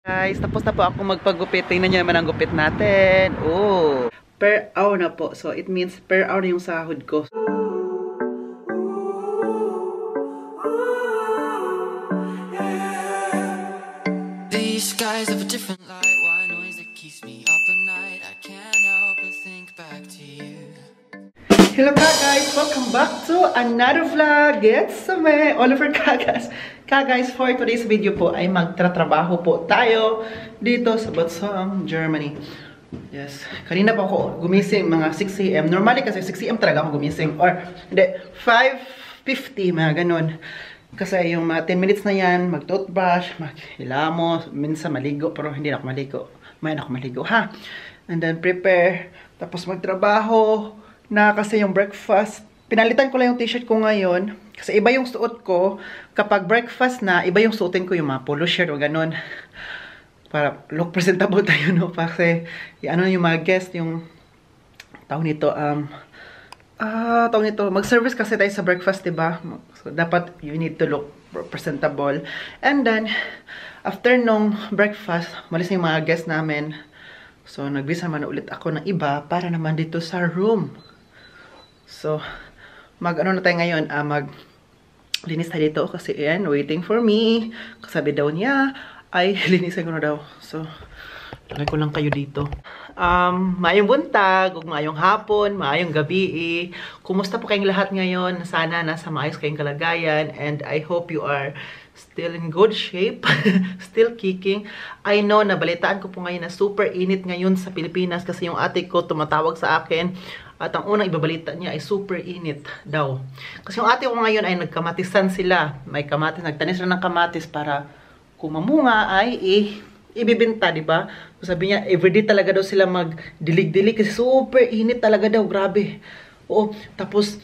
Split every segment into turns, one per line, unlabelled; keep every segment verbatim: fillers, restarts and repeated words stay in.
Guys, tapos na po ako magpagupit. Tingnan nyo naman ang gupit natin. Oh, per hour na po. So, it means per hour na yung sahod ko.
These skies have a different light. Why noise that keeps me up at night? I can't help but think back to you.
Hello ka guys! Welcome back to another vlog! It's me, Oliver Kagas. Ka guys, for today's video po ay magtratrabaho po tayo dito sa Batsang, Germany. Yes, kanina po ako gumising mga six A M Normally kasi six A M talaga ako gumising. Or, hindi, five fifty, mga ganun. Kasi yung mga ten minutes na yan, mag-toothbrush, mag-hilamos, minsan maligo, pero hindi na ako maligo. Mayan ako maligo, ha? And then prepare, tapos magtrabaho na kasi yung breakfast. Pinalitan ko lang yung t-shirt ko ngayon. Kasi iba yung suot ko. Kapag breakfast na, iba yung suotin ko, yung mga polo shirt o ganun. Para look presentable tayo, no? Kasi, ano yung mga guest, yung tawag nito, um, ah, tawag nito, mag-service kasi tayo sa breakfast, diba? So, dapat you need to look presentable. And then, after nung breakfast, malis na yung mga guest namin. So, nagbisa naman ulit ako ng iba para naman dito sa room. So, mag-ano na tayo ngayon, uh, mag-linis tayo dito kasi yan, waiting for me. Kasabi daw niya, ay, linisin ko na daw. So, lagay ko lang kayo dito. Um, maayong buntag, ug maayong hapon, maayong gabi. Eh. Kumusta po kayong lahat ngayon? Sana nasa maayos kayong kalagayan. And I hope you are still in good shape. Still kicking. I know, nabalitaan ko po ngayon na super init ngayon sa Pilipinas kasi yung ate ko tumatawag sa akin. At ang unang ibabalita niya ay super init daw. Kasi yung ate ko ngayon ay nagkamatisan sila. May kamatis, nagtanis sila ng kamatis para kung mamunga ay eh, ibibenta, di ba? So sabi niya, everyday talaga daw sila magdilig-dilig kasi super init talaga daw, grabe. Oo, tapos,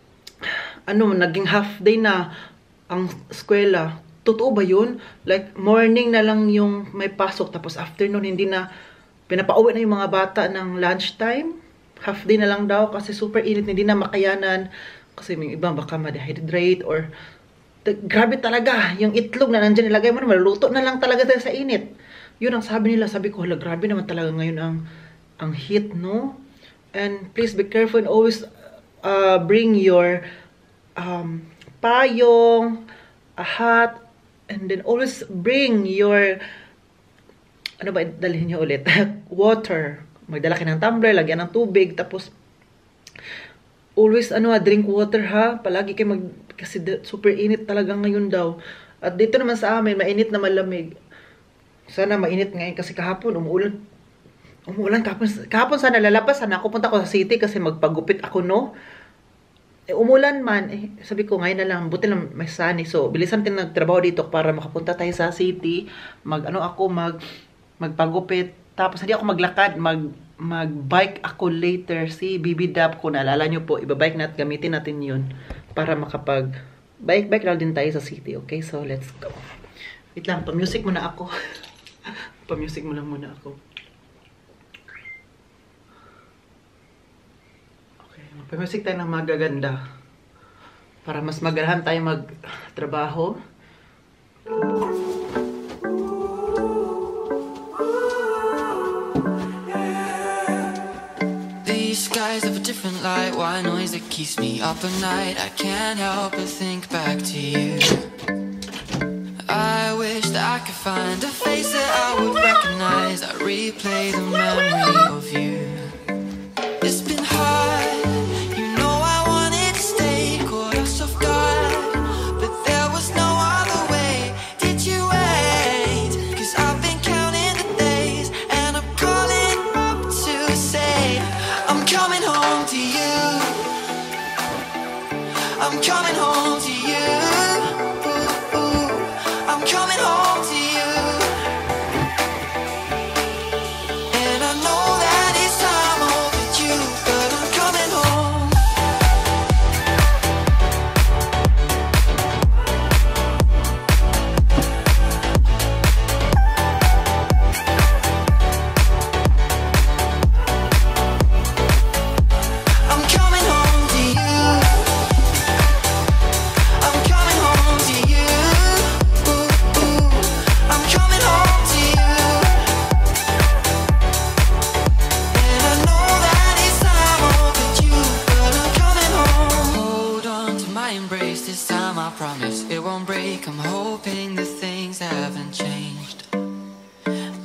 ano, naging half day na ang eskwela. Totoo ba yun? Like, morning na lang yung may pasok, tapos afternoon, hindi na, pinapauwi na yung mga bata ng lunchtime. Half day na lang daw kasi super init, hindi na makayanan. Kasi may ibang baka ma-dehydrate or grabe talaga, yung itlog na nandyan nilagay mo na, maluluto na lang talaga sa init. Yun ang sabi nila, sabi ko, hala, grabe naman talaga ngayon ang, ang heat, no? And please be careful and always uh, bring your um, payong, a hat, and then always bring your, ano ba, dalhin niyo ulit, water. Magdala kayo ng tumbler, lagyan ng tubig, tapos always, ano, drink water, ha? Palagi kayo mag... Kasi super init talaga ngayon daw. At dito naman sa amin, mainit na malamig. Sana mainit ngayon kasi kahapon, umuulan. Umuulan kahapon. Kahapon sana lalapas. Sana ako punta ko sa city kasi magpagupit ako, no? Eh, umulan man. Eh, sabi ko, ngayon na lang. Buti lang may sunny. So, bilisan din nagtrabaho dito para makapunta tayo sa city. Mag, ano ako, mag, magpagupit. Tapos, hindi ako maglakad. Mag, mag-bike ako later. Si B B Dab ko, naalala nyo po, ibabike natin, gamitin natin yun para makapag bike-bike lang din tayo sa city. Okay, so let's go. Wait lang, pa-music muna ako. Pa-music muna muna ako. Okay, pa-music tayo ng magaganda para mas magarahan tayo magtrabaho.
Skies of a different light. Why noise that keeps me up at night? I can't help but think back to you. I wish that I could find a face that I would recognize. I replay the memory of you. It's been hard, you know I wanted to stay, caught us off guard, but there was no other way. Did you wait? Cause I've been counting the days, and I'm calling up to say I'm coming home to you. I'm coming home to you. Ooh, ooh. I'm coming home to you. And I know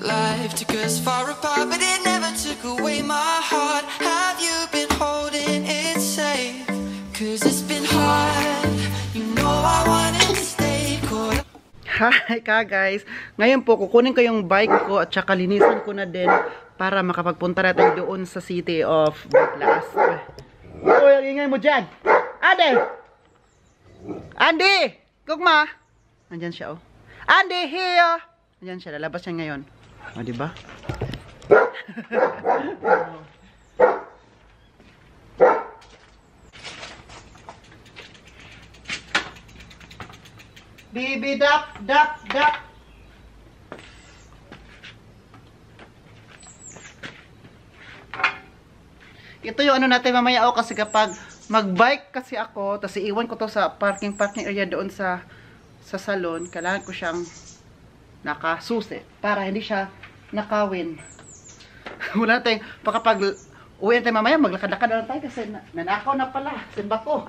Life took us far apart, but it never took away my heart. Have you been holding it safe? Cause it's been hard. You know I wanted to stay caught.
Hi ka guys. Ngayon po kukunin ko yung bike ko at saka linisan ko na din para makapagpunta natin doon sa city of Butlas. Uy, ang ingay mo dyan. Ade! Andy! Gugma! Andyan siya oh. Andy, here! Andyan siya, lalabas siya ngayon. O, diba? Bibi dap, dap, dap. Ito yung ano natin mamaya ako kasi kapag mag-bike kasi ako, tapos iiwan ko to sa parking parking area doon sa sa salon, kailangan ko siyang nakasusi para hindi siya nakawin. Wala tayong, kapag uwi tayo mamaya, maglakad-lakad na lang tayo kasi nanakaw na pala, simba ko.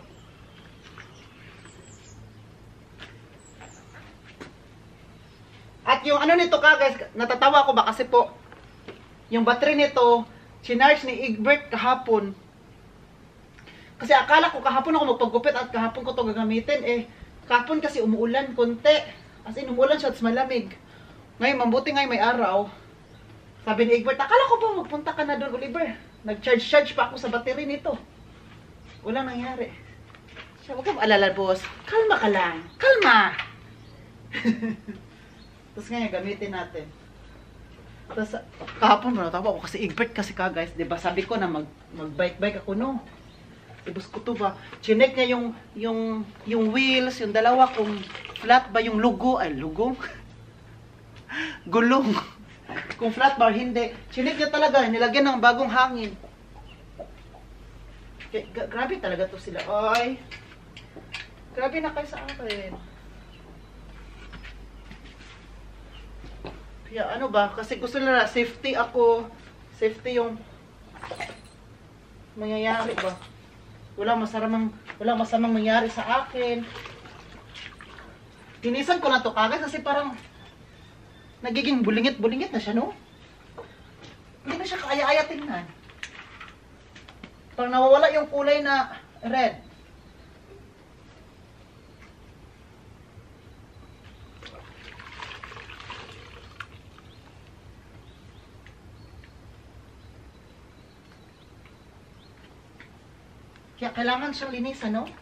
At yung ano nito ka guys, natatawa ko ba kasi po, yung battery nito, chinarge ni Egbert kahapon. Kasi akala ko kahapon ako magpagupit at kahapon ko to gagamitin. Eh, kahapon kasi umuulan konti. As in, umuulan siya at malamig. Ngayon, mabuti ngayon may araw. Sabi ni Egbert, akala ko ba magpunta ka na doon, Oliver? Nag-charge-charge pa ako sa battery nito. Walang nangyari. Siya, huwag kang alala, boss. Kalma ka lang. Kalma! Tapos ngayon, gamitin natin. Tapos, kahapon mo natawa ako kasi Egbert kasi ka guys, diba? Sabi ko na mag, mag-bike-bike ako, no? Ibus ko to ba? Chinek niya yung, yung, yung wheels, yung dalawa, kung flat ba yung lugo, ay lugo? Gulong. Kung flat ba, hindi. Chinek niya talaga, nilagyan ng bagong hangin. Okay, grabe talaga to sila. Ay, grabe na kayo sa akin. Kaya ano ba, kasi gusto nila safety ako, safety yung mangyayari ba. Wala masamang, wala masamang mangyari sa akin. Tinisan ko na to kagad kasi parang nagiging bulingit-bulingit na siya, no? Hindi na siya kaaya-aya tingnan. Parang nawawala yung kulay na red. Kaya kailangan siyang linisan, no?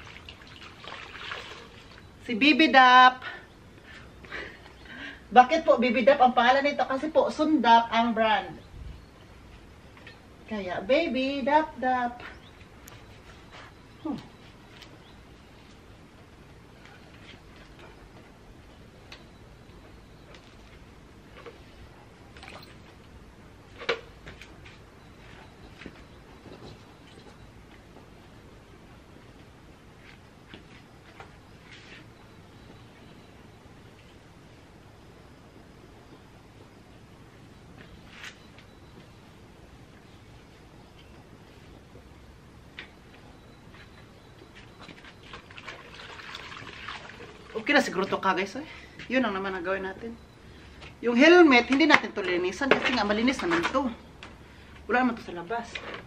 Si Bibi Dap. Bakit po Bibi Dap ang pangalan nito? Kasi po, Sundap ang brand. Kaya, Baby Dap Dap. Hmm. Okay na siguro to ka guys eh. Yun ang naman ang gawin natin. Yung helmet, hindi natin to linisan kasi nga malinis naman to. Wala naman to sa labas.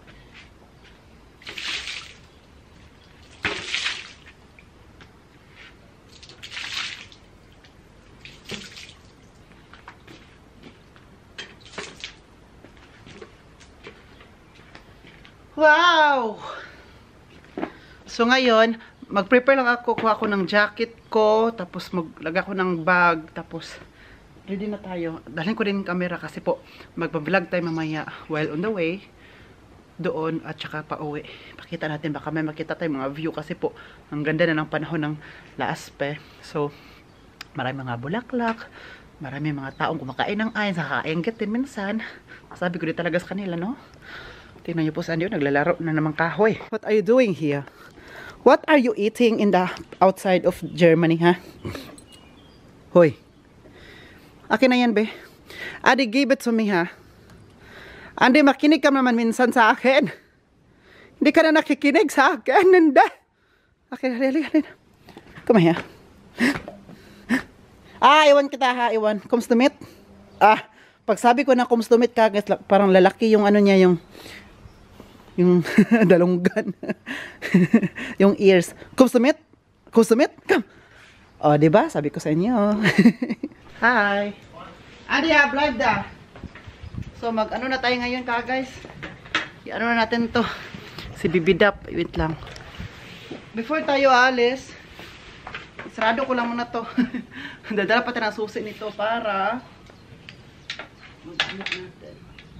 Wow! So ngayon, mag-prepare lang ako, kuha ako ng jacket ko, tapos maglaga ko ng bag, tapos ready na tayo. Dalhin ko din yung camera kasi po, magpa-vlog tayo mamaya while on the way, doon at saka pa uwi. Pakita natin, baka may makita tayo mga view kasi po, ang ganda na ng panahon ng Laaspe. So, marami mga bulaklak, marami mga taong kumakain ng ayin, nakakaingit din minsan. Sabi ko din talaga sa kanila, no? Tingnan niyo po saan yun, naglalaro na naman kahoy. What are you doing here? What are you eating in the outside of Germany, ha? Hoy. Akin na yan, be. Adi, give it to me, ha? Andi, makinig ka naman minsan sa akin. Hindi ka na nakikinig sa akin. Nanda. Akin, hali, hali. Come here. Ah, iwan kita, ha? Iwan. Comes to meet? Ah, Pag sabi ko na kumstumit ka, guys, parang lalaki yung ano niya, yung yung dalunggan. Yung ears. Kumstumit? Kumstumit? Come. O, diba? Sabi ko sa inyo. Hi. Adia, vlog da. So, mag ano na tayo ngayon ka, guys. I-ano na natin to. Si Bibidap. Wait lang. Before tayo alis, sarado ko lang muna to. Dadala pa tayo ng susi nito para mag-ano natin.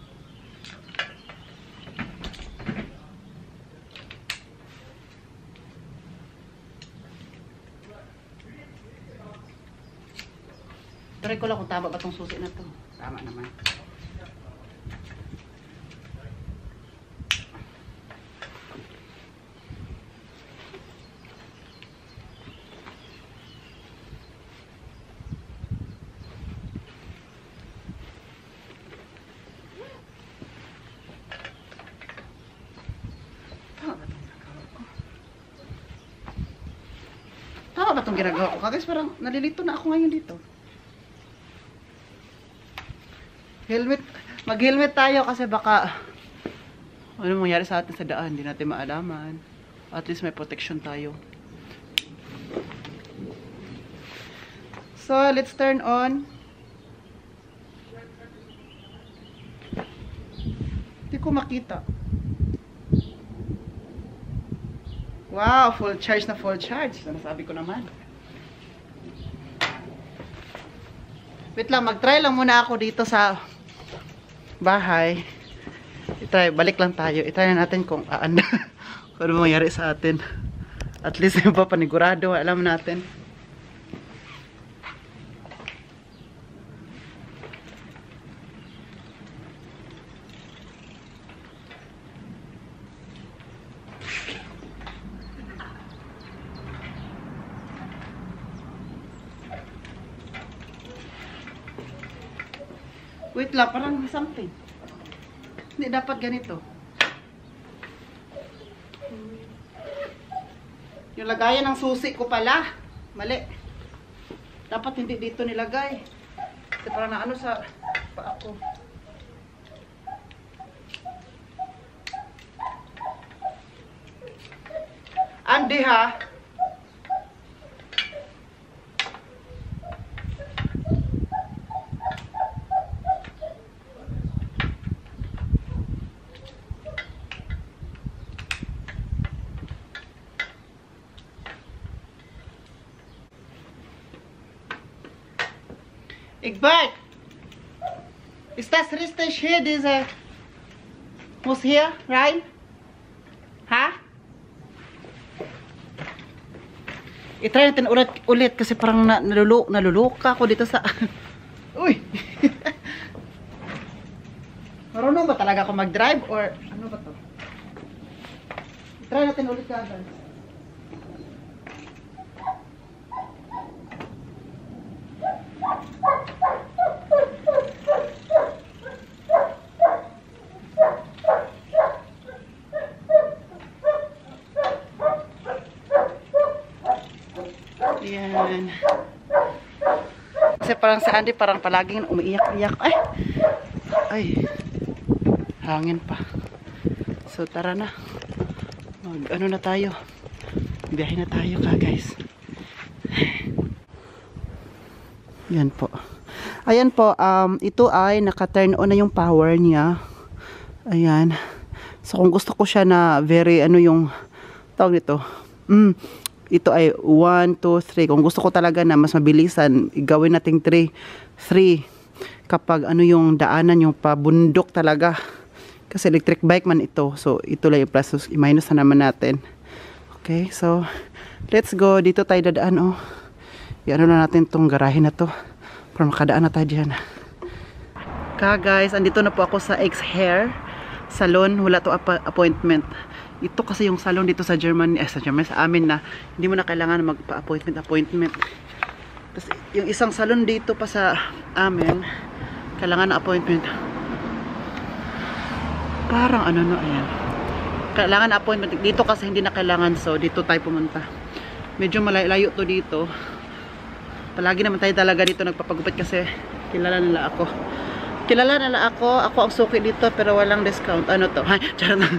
Try ko lang kung tama ba itong susi na to. Tama naman. Tama ba itong ginagawa ko? Guys, parang nalilito na ako ngayon dito. Helmet. Mag-helmet tayo kasi baka ano mangyari sa atin sa daan. Hindi natin maalaman. At least may protection tayo. So, let's turn on. Hindi ko makita. Wow, full charge na full charge. Nasabi ko naman. Wait lang, mag-try lang muna ako dito sa bahay. I-try, balik lang tayo. I-try na natin kung aanda. Kung ano mangyari sa atin. At least yung papanigurado, alam natin. Wait lang, parang may something. Hindi dapat ganito. Yung lagayan ng susi ko pala. Mali. Dapat hindi dito nilagay. Kasi parang na ano sa paa ko. Andi ha. Egbert! Estás triste cheio de was here, right? Ha? I-try natin ulit, ulit kasi parang na, nalulu, naluluka ako dito sa uy! Marunong ba talaga ako mag-drive or ano ba to? I-try natin ulit guys. Yan. Kasi parang si Andy parang palaging umiiyak-iyak. Ay! Ay! Hangin pa. So tara na. Mag ano na tayo. Biyahe na tayo ka guys. Yan po. Ayan po. Um, ito ay naka-turn on na yung power niya. Ayan. So kung gusto ko siya na very ano yung tawag nito. Mm. Ito ay one, two, three. Kung gusto ko talaga na mas mabilisan, gawin nating three. three. Kapag ano yung daanan, yung pabundok talaga. Kasi electric bike man ito. So, ito lang yung plus. I-minus na naman natin. Okay, so, let's go. Dito tayo dadaan, oh. I-ano na natin tong garahe na to. Para makadaan na tayo dyan. Ka, guys, andito na po ako sa X-Hair Salon. Wala to appointment. Ito kasi yung salon dito sa Germany, eh, sa Germany, sa amin na hindi mo na kailangan magpa-appointment, appointment. Tapos yung isang salon dito pa sa amin, kailangan na appointment. Parang ano no, ayan. Kailangan na appointment. Dito kasi hindi na kailangan, so dito tayo pumunta. Medyo malayo to dito. Palagi naman tayo talaga dito nagpapagupit kasi kilala nila ako. Kilala nila ako. Ako ang suki dito pero walang discount. Ano to? Hay, charot na.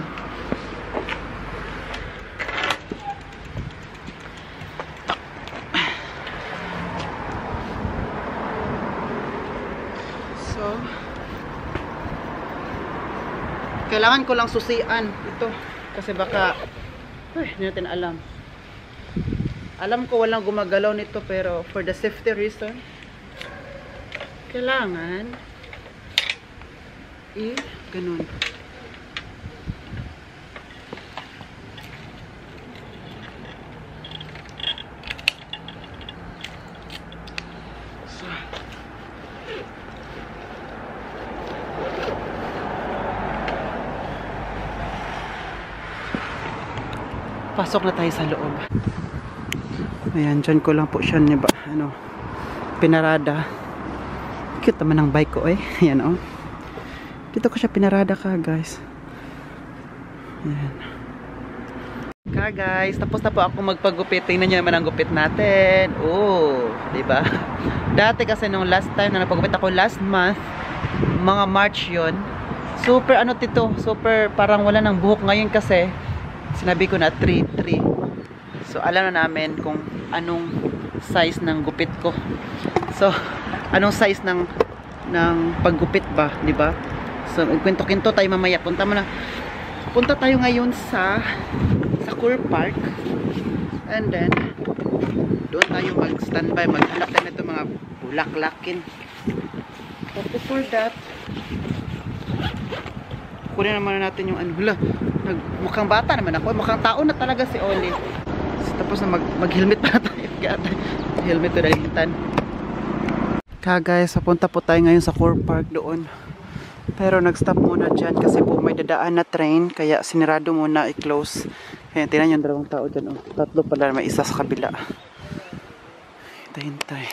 So, kailangan ko lang susian ito. Kasi baka, ay, hindi natin alam. Alam ko walang gumagalaw nito pero for the safety reason, kailangan i ganun. So, pasok na tayo sa loob. Ayan, dyan ko lang po siya niba, ano, pinarada. Cute naman ang bike ko eh. Ayan oh. Dito ko siya pinarada ka guys. Ayan. Ka guys, tapos na po ako magpagupit. Tingnan nyo naman ang gupit natin. Oh, diba? Dati kasi nung last time na napagupit ako last month, mga March yon. Super ano tito, super parang wala ng buhok ngayon kasi sinabi ko na three three. So alam na namin kung anong size ng gupit ko. So anong size ng ng paggupit ba, di ba? So kwento-kwento tayo mamaya. Punta mo na. Punta tayo ngayon sa sa Core Park. And then doon tayo mag-standby, maghanap tayo nito mga bulaklakin. But before that, kunin naman natin yung ano. Hala, nag, mukhang bata naman ako. Mukhang tao na talaga si Oli. So, tapos na mag, mag-helmet pa na tayo. Helmet to dalitan. Ka guys, papunta po tayo ngayon sa Core Park doon. Pero nag-stop muna dyan kasi po may dadaan na train. Kaya sinirado muna, i-close. Kaya tinan yung dalawang tao dyan. Oh. Tatlo pala, may isa sa kabila. Hintay-hintay.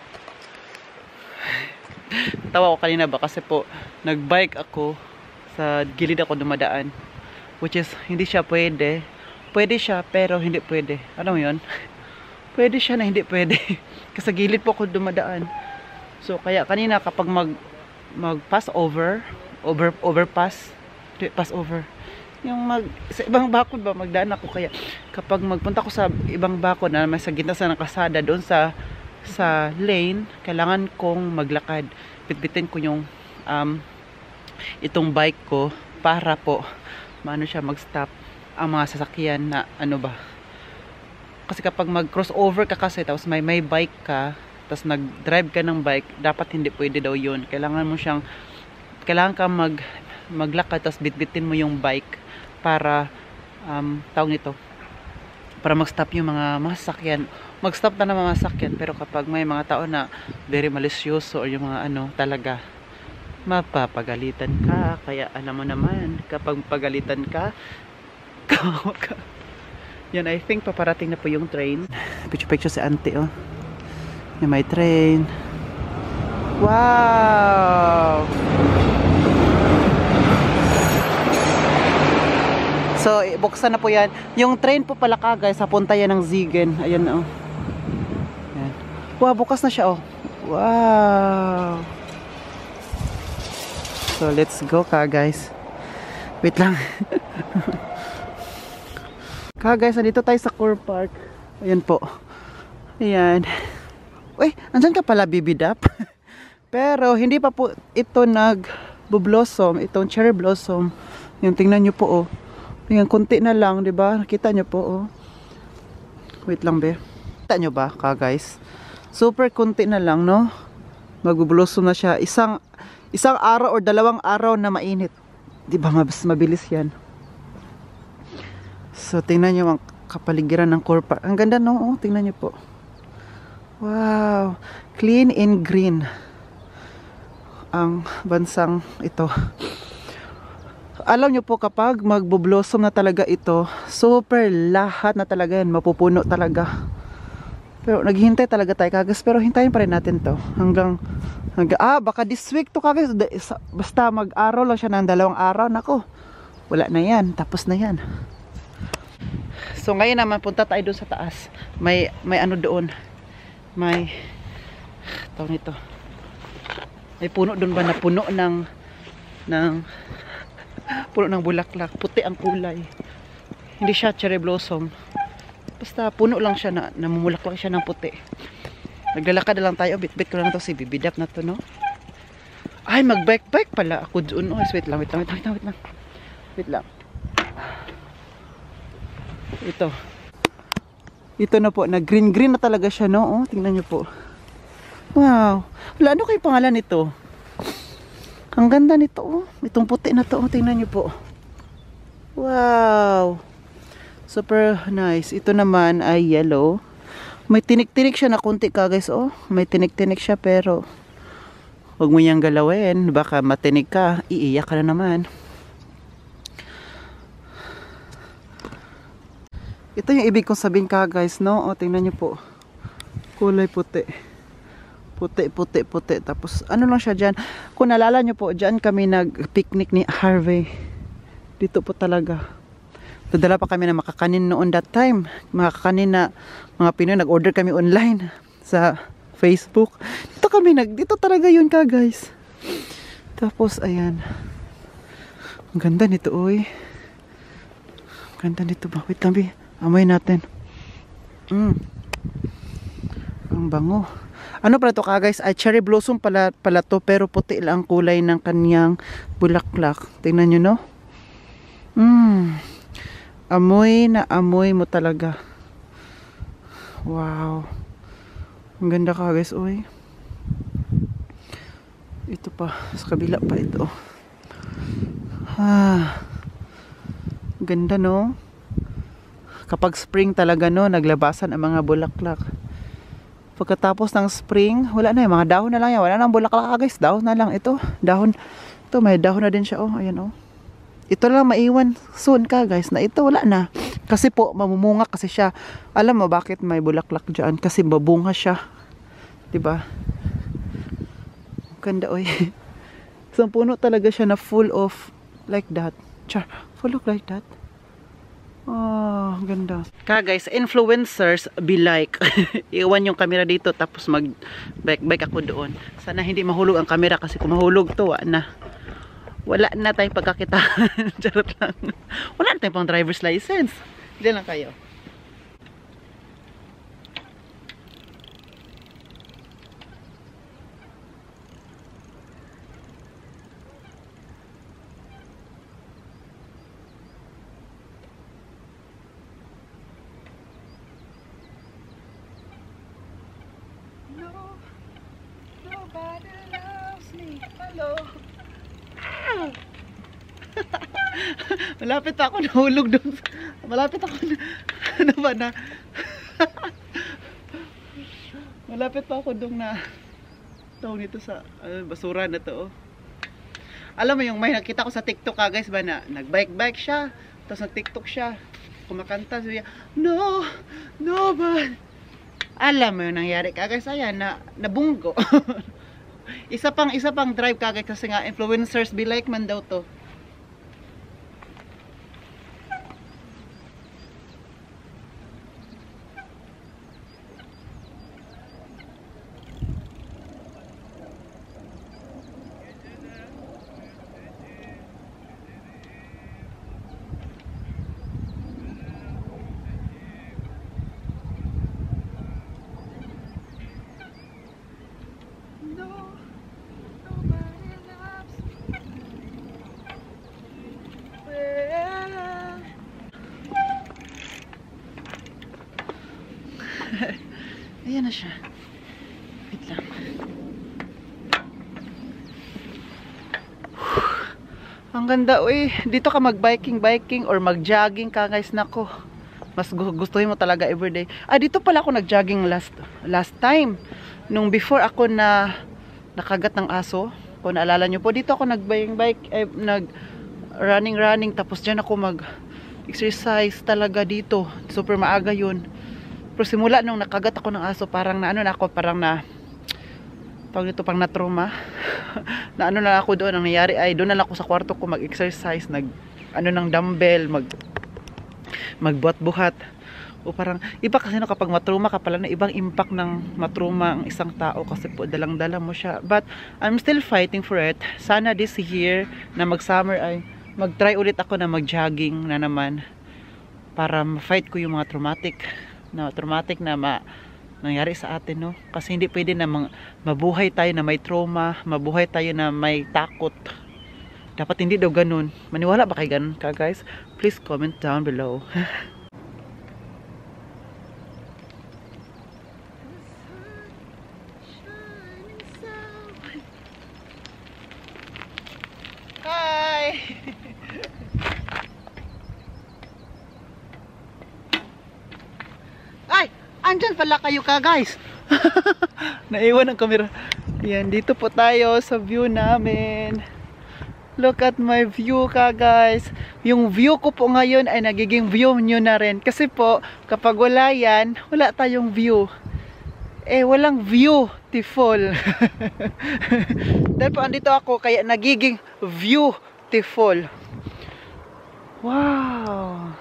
Tawa ko kanina ba kasi po nag-bike ako. Sa gilid ako dumadaan. Which is, hindi siya pwede. Pwede siya, pero hindi pwede. Alam mo yun? Pwede siya na hindi pwede. Kasi sa gilid po ako dumadaan. So, kaya kanina kapag mag mag-pass over, over, overpass, pass over, yung mag, sa ibang bakod ba, magdaan ako. Kaya kapag magpunta ko sa ibang bakod na may sa gitna sa nakasada, doon sa, sa lane, kailangan kong maglakad. Bitbitin ko yung, um, itong bike ko, para po, maano siya mag-stop ang mga sasakyan na, ano ba, kasi kapag mag-crossover ka kasi, tapos may, may bike ka, tapos nag-drive ka ng bike, dapat hindi pwede daw yun. Kailangan mo siyang, kailangan ka mag, maglakad, tapos bitbitin mo yung bike para, um, tawag nito, para mag-stop yung mga masakyan. Mag-stop na ng mga masakyan, pero kapag may mga tao na very malisyoso or yung mga ano, talaga, mapapagalitan ka. Kaya alam mo naman, kapag pagalitan ka, kawa ka. Yan, I think paparating na po yung train. Picture-picture si auntie, oh. Yan, may train. Wow! So, buksan na po yan. Yung train po pala ka, guys, papunta yan ng Zigen. Ayan, oh. Yan. Wow, bukas na siya, oh. Wow! So, let's go ka, guys. Wait lang. Ka, guys, nandito tayo sa Core Park. Ayan po. Ayan. Uy, andyan ka pala, bibidap. Pero, hindi pa po ito nag-blossom. Itong cherry blossom. Yung, tingnan nyo po, oh. Ayan, kunti na lang, di ba? Nakita nyo po, oh. Wait lang, be. Kita nyo ba, ka, guys? Super kunti na lang, no? Mag-blossom na siya. Isang, isang araw or dalawang araw na mainit. Di ba, mas mabilis yan. So, tingnan nyo ang kapaligiran ng Core Park. Ang ganda, no? Oh, tingnan nyo po. Wow! Clean and green. Ang bansang ito. Alam nyo po, kapag magbo-blossom na talaga ito, super lahat na talaga yan. Mapupuno talaga. Pero naghihintay talaga tayo, kagas. Pero hintayin pa rin natin to. Hanggang, hanggang ah, baka this week to, kagas. Basta mag-araw lang siya ng dalawang araw. Nako, wala na yan. Tapos na yan. So ngayon naman punta tayo doon sa taas. May may ano doon. May tawag nito. May puno doon ba na puno ng ng puno ng bulaklak. Puti ang kulay. Hindi siya cherry blossom. Basta puno lang siya na namumulaklak siya ng puti. Naglalakad na lang tayo. Bit-bit ko lang to si bibidap na to, no? Ay, mag-bike-bike pala ako doon. Oh, wait lang, wait lang, wait lang, wait lang. Wait lang. Ito. Ito na po. Nag-green-green na talaga siya, no? Oh, tingnan nyo po. Wow. Wala, ano kayo pangalan nito? Ang ganda nito, oh. Itong puti na to, oh. Tingnan nyo po. Wow. Super nice. Ito naman ay yellow. May tinik-tinik siya na kunti ka, guys, oh. May tinik-tinik siya, pero huwag mo niyang galawin. Baka matinig ka. Iiyak ka na naman. Ito yung ibig kong sabihin ka, guys, no? O, tingnan nyo po. Kulay puti. Puti, puti, puti. Tapos, ano lang siya dyan. Kung nalala nyo po, dyan kami nag-picnic ni Harvey. Dito po talaga. Dadala pa kami na makakanin noon that time. Makakanin na mga Pinoy. Nag-order kami online sa Facebook. Dito kami nag... Dito talaga yun ka, guys. Tapos, ayan. Ang ganda nito, oy. Ang ganda nito ba? Wait, tabi. Amoy natin. Mm. Ang bango. Ano pala to ka, guys? Ay, cherry blossom pala, pala to. Pero puti lang ang kulay ng kanyang bulaklak. Tingnan nyo, no? Mm. Amoy na amoy mo talaga. Wow. Ang ganda ka, guys. Uy. Ito pa. Sa kabila pa ito. Ah. Ganda, no? Kapag spring talaga, no? Naglabasan ang mga bulaklak. Pagkatapos ng spring, wala na yung mga dahon na lang yan. Wala na ang bulaklak, guys. Dahon na lang. Ito. Dahon. Ito, may dahon na din siya. Oh, ayan, oh. Ito lang maiwan soon ka, guys, na ito wala na. Kasi po, mamumunga kasi siya. Alam mo bakit may bulaklak dyan? Kasi babunga siya. Diba? Ganda, oy. Isang puno talaga siya na full of like that. Char, full of like that. Oh, ganda. Ka, guys, influencers be like. Iwan yung camera dito tapos mag bike-bike ako doon. Sana hindi mahulog ang camera kasi kung mahulog to, na. Wala na tayong pagkakita. Charot lang. Wala na tayong pang driver's license. Diyan lang kayo. No, nobody loves me. Hello. Malapit ako nahulog doon. Malapit ako na, ano ba na malapit pa ako doon na tawag nito sa uh, basura na to, oh. Alam mo yung may nakita ko sa TikTok ka, guys, ba na nagbike-bike siya tapos nag-TikTok siya kumakanta siya, no no ba alam mo yung nangyari ka, guys, ayan na nabunggo. Isa pang isa pang drive kagay kasi nga influencers be like man daw to. Ayan na siya. Wait lang. Ang ganda, uy. Dito ka mag-biking-biking or mag-jogging ka, guys. Nako. Mas gustuhin mo talaga everyday. Ah, dito pala ako nag-jogging last last time. Nung before ako na nakagat ng aso. Kung naalala nyo po, dito ako nag-bike, eh, nag-running-running. Tapos dyan ako mag-exercise talaga dito. Super maaga yun. Pero simula nung nakagat ako ng aso, parang na ano na ako, parang na tawag dito, pang na-trauma. Na ano na ako doon, ang nangyari ay doon na lang ako sa kwarto ko mag-exercise, nag ano ng dumbbell, mag magbuhat-buhat. O parang, iba kasi no, kapag matruma ka pala, na ibang impact ng matruma ang isang tao kasi po dalang-dala mo siya. But, I'm still fighting for it. Sana this year na mag-summer ay mag-try ulit ako na mag-jogging na naman para ma-fight ko yung mga traumatic na traumatic na ma nangyari sa atin, no? Kasi hindi pwede na mang, mabuhay tayo na may trauma, mabuhay tayo na may takot. Dapat hindi daw ganun. Maniwala ba kayo ganun ka, guys? Please comment down below. Hi! Ay! Andyan pala kayo ka, guys! Naiwan ang camera. Yan, dito po tayo sa view namin. Look at my view ka, guys. Yung view ko po ngayon ay nagiging view nyo na rin. Kasi po, kapag wala yan, wala tayong view. Eh, walang beautiful. Dahil po andito ako, kaya nagiging beautiful. Wow!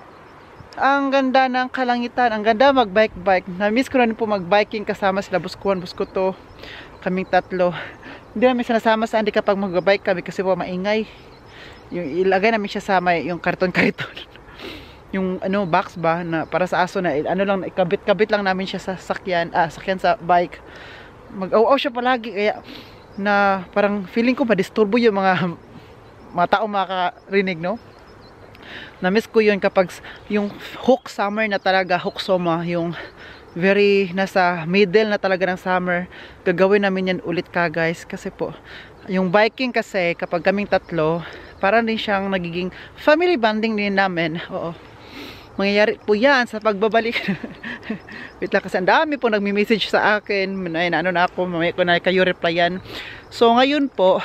Ang ganda ng kalangitan. Ang ganda mag-bike-bike. Na-miss ko na rin po mag-biking kasama sila Buskuan, Buskuto. Kaming tatlo. Hindi namin sinasama sa Andy kapag mag-bike kami kasi po maingay. Yung ilagay namin siya sa may yung karton-karton. Yung ano box ba na para sa aso na ano lang ikabit-kabit lang namin siya sa sakyan, ah sakyan sa bike. Mag-aw-aw siya palagi kaya na parang feeling ko ma-disturbo yung mga mga tao makakarinig, no? Na-miss ko yun kapag yung hook summer na talaga, hook soma, yung very nasa middle na talaga ng summer, gagawin namin yan ulit ka, guys, kasi po yung biking kasi kapag kaming tatlo parang din siyang nagiging family bonding din namin. Oo, mangyayari po yan sa pagbabalik. Wait lang kasi ang dami po nagmi-message sa akin. Ay, ano na ako, mamaya ko na kayo replyan. So ngayon po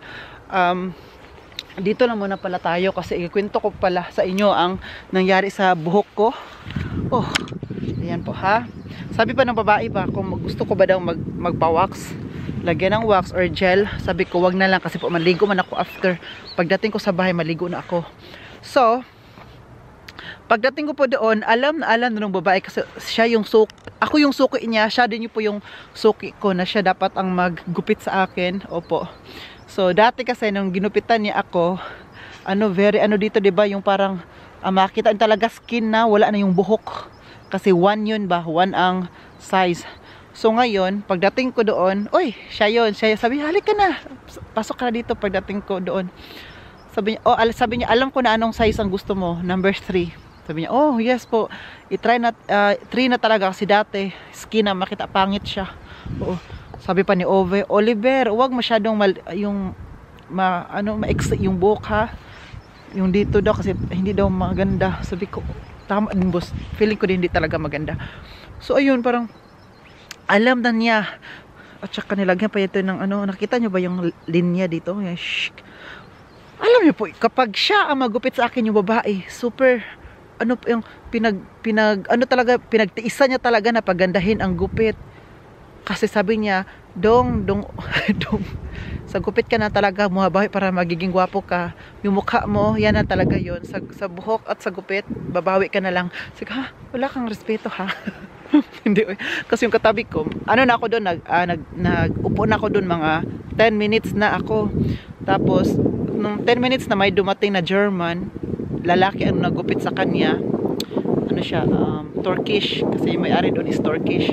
um, dito lang muna pala tayo kasi ikwento ko pala sa inyo ang nangyari sa buhok ko. Oh, ayan po ha. Sabi pa ng babae ba kung gusto ko ba daw mag, magpa-wax, lagyan ng wax or gel. Sabi ko wag na lang kasi po maligo man ako after. Pagdating ko sa bahay maligo na ako. So pagdating ko po doon, alam na alam na ng babae kasi siya yung suki, ako yung suki niya, siya din yung po yung suki ko na siya dapat ang maggupit sa akin. Opo. So dati kasi nung ginupitan niya ako, ano very ano dito 'di ba yung parang ah, makita talaga skin na wala na yung buhok. Kasi one yun ba, one ang size. So ngayon, pagdating ko doon, oy, siya yun, siya yun. Sabi niya, halika na, pasok ka na dito pagdating ko doon. Sabi niya, oh, sabi niya, alam ko na anong size ang gusto mo, number three. Sabi niya, oh yes po, i-try na, uh, three na talaga kasi dati, skin na makita, pangit siya. Oo. Sabi pa ni Ove, Oliver, huwag masyadong mal, yung, ma, ano, ma-ex yung buhok ha. Yung dito daw kasi hindi daw maganda. Sabi ko, tama din boss, feeling ko din hindi talaga maganda. So ayun, parang, alam na niya. At saka nilagyan pa ito ng ano, nakita niyo ba yung linya dito? Yung, shh. Alam niyo po, kapag siya ang magupit sa akin yung babae, super, ano yung pinag pinag ano talaga pinagtiisan niya talaga na pagandahin ang gupit. Kasi sabi niya, dong dong dong sa gupit ka na talaga muhabawi para magiging gwapo ka. Yung mukha mo, yan na talaga yon sa, sa buhok at sa gupit, babawi ka na lang. Sige ha, wala kang respeto ha. Hindi, kasi yung katabi ko, ano na ako doon, nag, uh, nag, nag-upo na ako doon mga ten minutes na ako. Tapos, nung ten minutes na may dumating na German, lalaki ang nagupit sa kanya. Ano siya, um, Turkish, kasi yung may-ari doon is Turkish.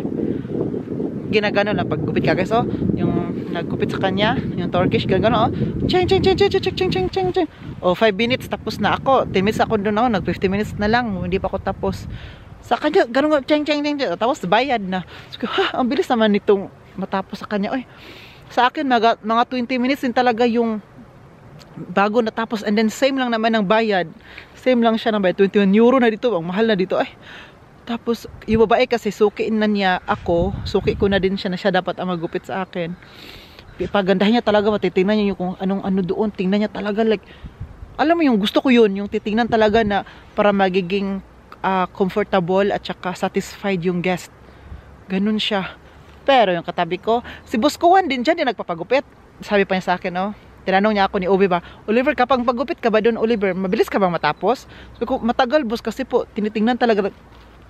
Ginagano na paggupit ka guys, oh, yung naggupit sa kanya, yung Turkish, gano'n, oh, ching, ching, ching, ching, ching, ching, ching, ching, ching. Oh, five minutes, tapos na ako. ten minutes ako doon ako, nag fifty minutes na lang, hindi pa ako tapos. Sa kanya, gano'n, ching, ching, ching, ching, tapos bayad na. So, ha, ang bilis naman nitong matapos sa kanya. Oy, sa akin, mga, mga twenty minutes din talaga yung bago natapos, and then same lang naman ng bayad. Same lang siya ng bayad, twenty-one euro na dito, ang mahal na dito. Ay, tapos, yung babae kasi sukiin na niya ako, suki ko na din siya na siya dapat ang magupit sa akin. Pagandahin niya talaga, matitingnan niya yung kung anong ano doon, tingnan niya talaga like, alam mo yung gusto ko yun, yung titingnan talaga na para magiging uh, comfortable at saka satisfied yung guest. Ganun siya. Pero yung katabi ko, si Boss Kuwan din dyan, din nagpapagupit. Sabi pa niya sa akin, no? Tinanong niya ako ni Ove ba, Oliver, kapag pagupit ka ba doon, Oliver, mabilis ka bang matapos? Sabi ko, matagal boss, kasi po, tinitingnan talaga,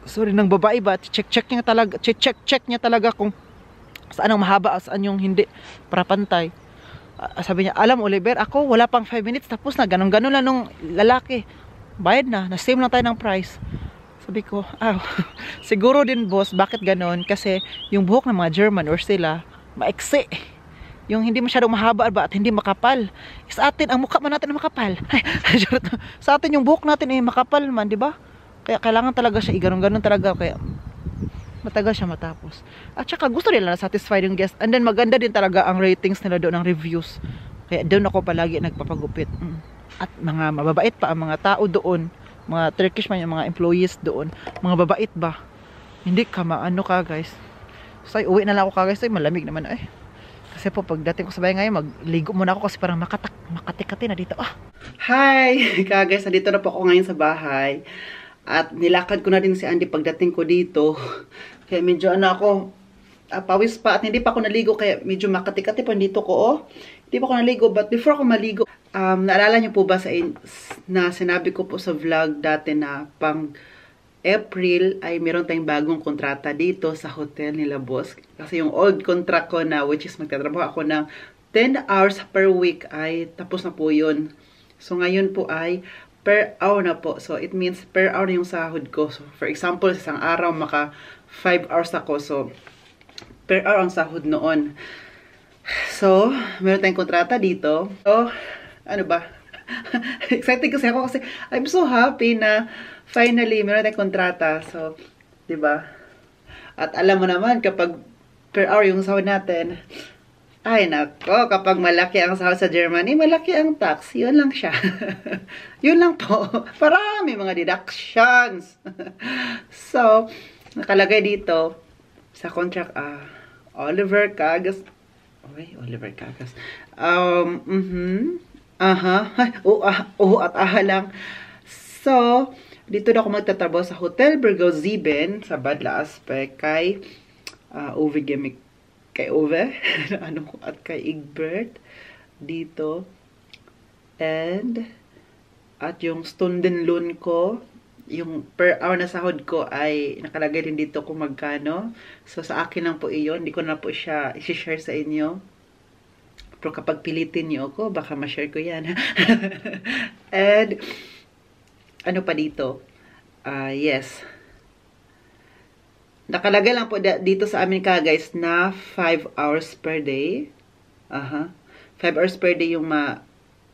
sorry, ng babae ba, check-check niya talaga, check-check niya talaga kung saan ang mahaba, saan yung hindi, para pantay. Uh, sabi niya, alam Oliver, ako wala pang five minutes, tapos na, ganun-ganun lang nung lalaki. Bayad na, na-same lang tayo ng price. Sabi ko, ah, siguro din boss, bakit ganun? Kasi yung buhok ng mga German or sila, maiksi. Yung hindi masyadong mahaba ba at hindi makapal. Sa atin, ang mukha man natin ay makapal. Sa atin, yung buhok natin ay makapal man, di ba? Kaya kailangan talaga siya, iganon-ganon talaga. Kaya matagal siya matapos. At saka gusto nila na satisfied yung guest. And then maganda din talaga ang ratings nila doon, ang reviews. Kaya doon ako palagi nagpapagupit. Mm. At mga mababait pa ang mga tao doon. Mga Turkish man, yung mga employees doon. Mga babait ba? Hindi ka maano ka guys. So, uwi na lang ako ka guys. Ay, malamig naman eh. Kasi po pagdating ko sa bahay ngayon, magligo muna ako kasi parang makatak, makatikati na dito. Ah. Hi! Kaya guys, nandito na po ako ngayon sa bahay. At nilakad ko na din si Andy pagdating ko dito. Kaya medyo ano ako, uh, pawis pa. At hindi pa ako naligo kaya medyo makatikati pa dito ko. Oh. Hindi pa ako naligo. But before ako maligo, um, naalala niyo po ba sa in na sinabi ko po sa vlog dati na pang April ay meron tayong bagong kontrata dito sa hotel nila boss. Kasi yung old contract ko na, which is magtatrabaho ako ng ten hours per week, ay tapos na po yun. So ngayon po ay per hour na po. So it means per hour yung sahod ko. So for example, sa isang araw maka five hours ako. So per hour ang sahod noon. So meron tayong kontrata dito. So ano ba? Excited kasi ako kasi I'm so happy na finally, meron tayong kontrata. So, di ba? At alam mo naman, kapag per hour yung sahod natin, ay nako, kapag malaki ang sahod sa Germany, malaki ang tax. Yun lang siya. Yun lang po. Parami mga deductions. So, nakalagay dito sa contract, ah, uh, Oliver Cagas. Okay, Oliver Cagas. Um, mhm. Aha. Oo, ah, oo at aha lang. So, dito na ako magtatrabaho sa Hotel Burgos Sieben sa Badla Aspect kay uh, Ove Gemik kay Ove ano at kay Egbert dito. And at yung student loan ko, yung per hour na sahod ko ay nakalagay din dito kung magkano. So sa akin lang po iyon, hindi ko na po siya i-share sa inyo. Pero kapag pilitin niyo ako, baka ma-share ko yan. And ano pa dito? Uh, yes. Nakalagay lang po dito sa amin ka guys na five hours per day. Aha. Uh-huh. five hours per day yung ma...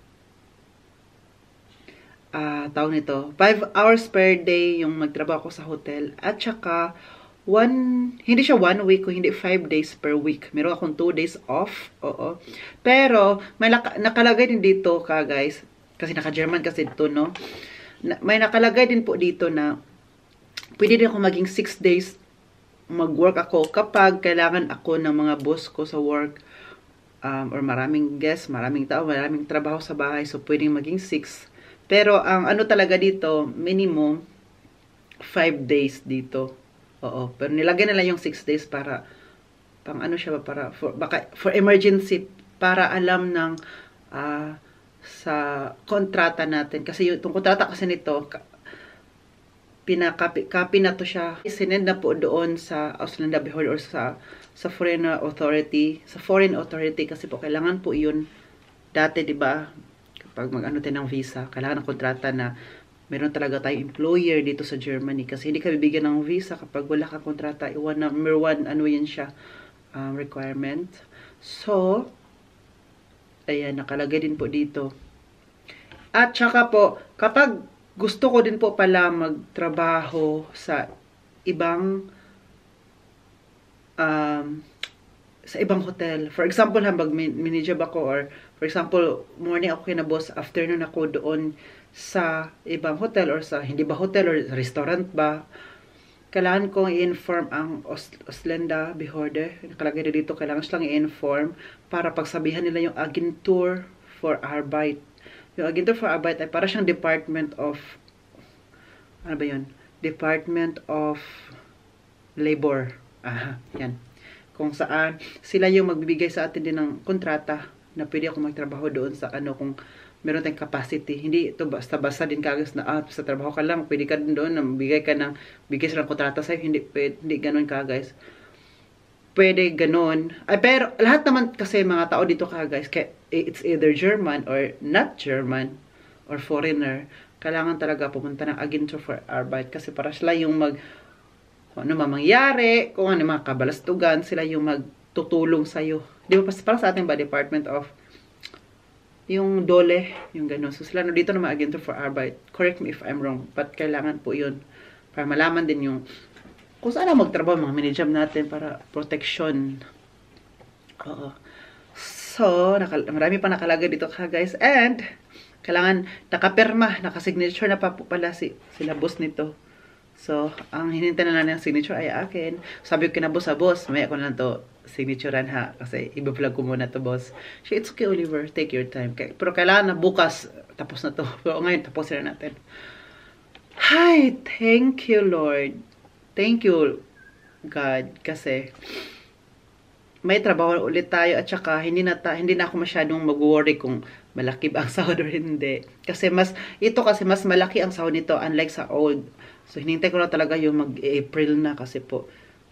Uh, tawag nito. five hours per day yung magtrabaho ko sa hotel. At saka, one, hindi siya one week o hindi five days per week. Meron akong two days off. Oo. Pero, may nakalagay din dito ka guys. Kasi naka-German kasi dito, no? May nakalagay din po dito na pwede din ako maging six days mag-work ako kapag kailangan ako ng mga boss ko sa work um, or maraming guests, maraming tao, maraming trabaho sa bahay. So, pwedeng maging six. Pero, ang ano talaga dito, minimum five days dito. Oo. Pero nilagay nila yung six days para pang ano siya ba, para for, baka, for emergency, para alam ng ah, uh, sa kontrata natin. Kasi yung itong kontrata kasi nito, pinakapi copy na to siya. Sinend na po doon sa Ausländer Behörde or sa sa Foreign Authority. Sa Foreign Authority kasi po kailangan po yun dati, di ba? Kapag mag-ano tayo ng visa, kailangan ng kontrata na meron talaga tayong employer dito sa Germany. Kasi hindi ka bibigyan ng visa kapag wala kang kontrata. Iwan number one, ano yan siya, um, requirement. So, ayan, nakalagay din po dito. At saka po, kapag gusto ko din po pala magtrabaho sa ibang um, sa ibang hotel. For example, hambag mini-job ako or for example, morning ako kina boss, afternoon ako doon sa ibang hotel or sa hindi ba hotel or restaurant ba. Kailangan kong i-inform ang Ausländer Behörde. Nakalagay na dito, kailangan silang i-inform para pagsabihan nila yung Agentur for Arbeit. Yung Agentur for Arbeit ay para siyang Department of, ano ba yun? Department of Labor. Aha, yan. Kung saan, sila yung magbibigay sa atin din ng kontrata na pwede ako magtrabaho doon sa ano kung meron tayong capacity. Hindi ito basta-basta din kagos na ah, sa trabaho ka lang, pwede ka doon na bigay ka ng bigay silang kontrata sa'yo. Hindi, pwede, hindi ganun ka guys. Pwede ganun. Ay, pero lahat naman kasi mga tao dito ka guys, it's either German or not German or foreigner. Kailangan talaga pumunta ng Agentur für Arbeit kasi para sila yung mag kung ano mamangyari, kung ano mga kabalastugan, sila yung magtutulong sa'yo. Di ba? Para sa ating ba, Department of yung dole, yung gano'n. So, sila no, dito naman Agentur für Arbeit. Correct me if I'm wrong. But kailangan po yun. Para malaman din yung kung saan na magtrabaho, mga minijab natin para protection. Oo. So, naka, marami pa nakalaga dito ka guys. And, kailangan nakapirma, nakasignature na pa po pala si, sila boss nito. So, ang hinintay na lang ng signature ay akin. Sabi ko kina boss sa boss, may ako na lang to signaturean ha. Kasi i-vlog ko muna to boss. Siya, it's okay Oliver, take your time. Pero kailangan na bukas, tapos na to. Pero ngayon, tapos na natin. Hi, thank you Lord. Thank you God. Kasi, may trabaho ulit tayo at saka hindi na, ta, hindi na ako masyadong mag-worry kung malaki ba ang sahod or hindi. Kasi mas, ito kasi mas malaki ang sahod nito unlike sa old. So, hinintay ko na talaga yung mag-April na kasi po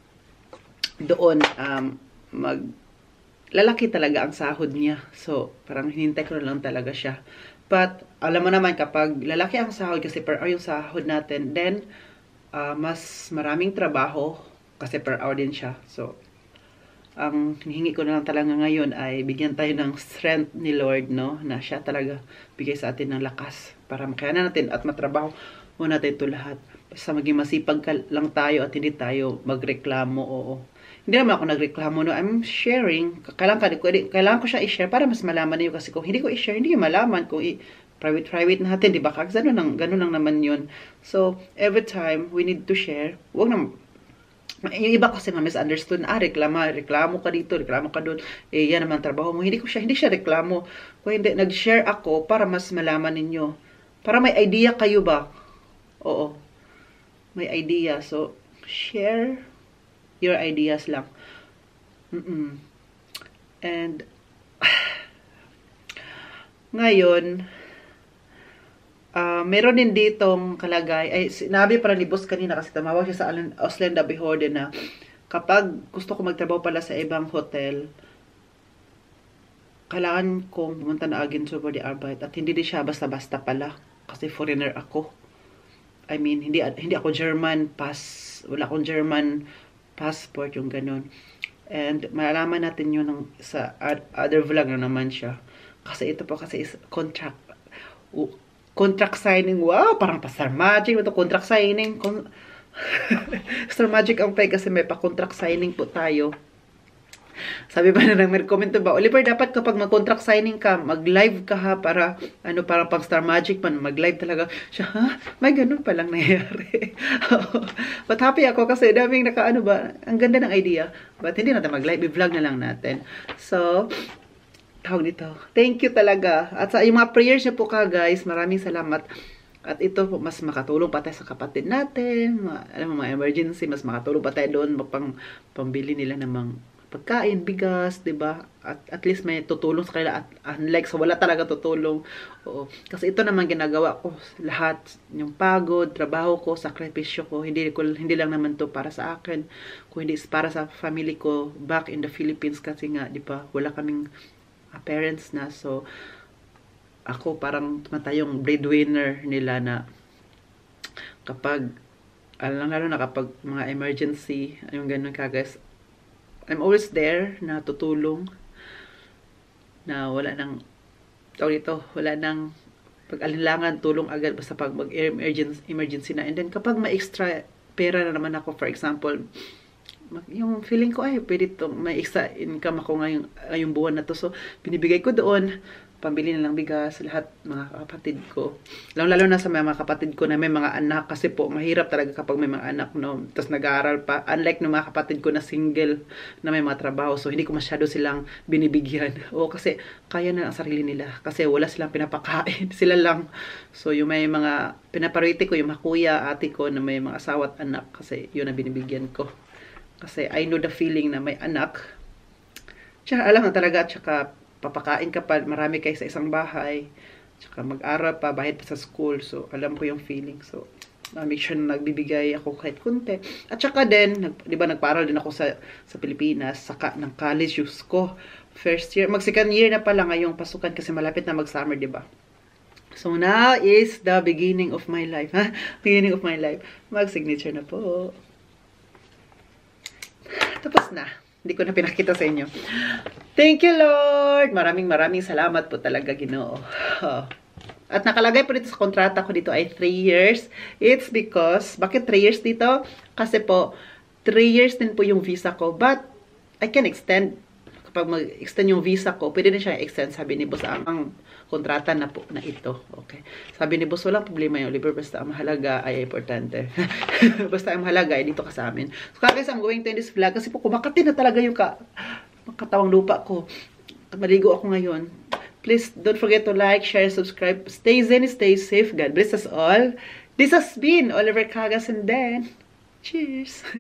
doon um, mag lalaki talaga ang sahod niya. So, parang hinintay ko na lang talaga siya. But, alam mo naman kapag lalaki ang sahod kasi per hour yung sahod natin, then, uh, mas maraming trabaho kasi per hour din siya. So, ang hinihingi ko na lang talaga ngayon ay bigyan tayo ng strength ni Lord, no? Na siya talaga bigay sa atin ng lakas para makayanan natin at matrabaho mo natin ito lahat. Basta maging masipag ka lang tayo at hindi tayo magreklamo, oo. Hindi naman ako nagreklamo, no? I'm sharing. Kailangan, kailangan ko siya i-share para mas malaman niyo kasi kung hindi ko i-share, hindi ko malaman kung i-private-private natin, di ba? Kasi ganun lang, ganun lang naman yun. So, every time we need to share, huwag na, yung iba kasi ma-misunderstood na, ah, reklama, reklamo ka dito, reklamo ka doon, eh, yan naman trabaho mo. Hindi ko siya, hindi siya reklamo. Kung hindi, nag-share ako para mas malaman ninyo. Para may idea kayo ba? Oo. May idea. So, share your ideas lang. Mm-mm. And, ngayon, uh, meron din ditong kalagay, ay, sinabi para ni boss kanina kasi tumawag siya sa Ausländer Behörde na kapag gusto ko magtrabaho pala sa ibang hotel, kailangan kong pumunta na Agentur für Arbeit at hindi din siya basta-basta pala kasi foreigner ako. I mean, hindi hindi ako German pass, wala akong German passport, yung ganun. And malalaman natin yun ng, sa other vlog na naman siya. Kasi ito po kasi is contract. Uh, contract signing. Wow, parang pa Star Magic. Ito contract signing. Con Star Magic ang pay kasi may pa-contract signing po tayo. Sabi ba na nang may comment ba, Oliver, dapat kapag mag-contract signing ka, mag-live ka ha, para, ano, parang pang Star Magic man, mag-live talaga. Siya, ha? May ganun palang nangyayari. But happy ako kasi daming naka, ano ba, ang ganda ng idea. But hindi natin mag-live, i-vlog na lang natin. So, tawag dito. Thank you talaga. At sa yung mga prayers niyo po ka, guys, maraming salamat. At ito po, mas makatulong pa tayo sa kapatid natin. Mga, alam mo, mga emergency, mas makatulong pa tayo doon, pang, pambili nila ng mga pagkain, bigas, 'di ba? At at least may tutulong sa kanila, at unlike sa wala talaga tutulong. Oo. Kasi ito naman ginagawa ko lahat, yung pagod, trabaho ko, sakripisyo ko, hindi ko hindi lang naman 'to para sa akin, kung hindi para sa family ko back in the Philippines kasi nga, 'di ba? Wala kaming uh, parents na, so ako parang tumatayong breadwinner nila na kapag alam lalo na kapag mga emergency, yung ganun ka guys, I'm always there na tutulong, na wala nang tawag ito, wala nang pag-alinlangan, tulong agad basta pag mag-emergency emergency na. And then kapag may extra pera na naman ako, for example, yung feeling ko ay pwede itong may extra income ako ngayong, ngayong buwan na to, so binibigay ko doon, pambili na lang bigas, lahat mga kapatid ko. Lalo-lalo na sa mga kapatid ko na may mga anak, kasi po mahirap talaga kapag may mga anak, no? Tapos nag-aaral pa. Unlike ng mga kapatid ko na single, na may mga trabaho, so hindi ko masyado silang binibigyan. O kasi kaya na ang sarili nila, kasi wala silang pinapakain, sila lang. So yung may mga pinaparity ko, yung mga kuya, ate ko na may mga asawa at anak, kasi yun ang binibigyan ko. Kasi I know the feeling na may anak. Tsaka alam na talaga, tsaka papakain ka pa, marami kayo sa isang bahay. Tsaka mag-aral pa, bahid pa sa school. So, alam ko yung feeling. So, uh, make sure na nagbibigay ako kahit kunti. At saka din, nag, di ba, nagparal din ako sa, sa Pilipinas, saka ng college use ko. First year, mag-second year na pala ngayong pasukan kasi malapit na mag-summer, di ba? So, now is the beginning of my life. Ha? Beginning of my life. Mag-signature na po. Tapos na. Hindi ko na pinakita sa inyo. Thank you, Lord! Maraming maraming salamat po talaga, Ginoo. Oh. At nakalagay po dito sa kontrata ko dito ay three years. It's because, bakit three years dito? Kasi po, three years din po yung visa ko. But, I can extend. Kapag mag-extend yung visa ko, pwede na siya extend, sabi ni boss, ang, ang kontrata na po na ito. Okay. Sabi ni boss, walang problema yung libre, basta ang mahalaga ay importante. Basta ang mahalaga ay dito ka sa amin. So, guys, I'm going to end this vlog kasi po kumakati na talaga yung ka, katawang lupa ko. Maligo ako ngayon. Please don't forget to like, share, subscribe. Stay zen, stay safe. God bless us all. This has been Oliver Cagas, and then, cheers!